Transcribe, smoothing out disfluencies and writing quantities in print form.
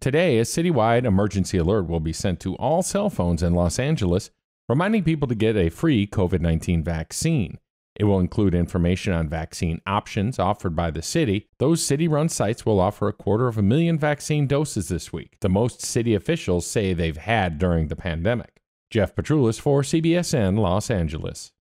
Today, a citywide emergency alert will be sent to all cell phones in Los Angeles, reminding people to get a free COVID-19 vaccine. It will include information on vaccine options offered by the city. Those city-run sites will offer 250,000 vaccine doses this week, the most city officials say they've had during the pandemic. Geoff Petrulis for CBSN Los Angeles.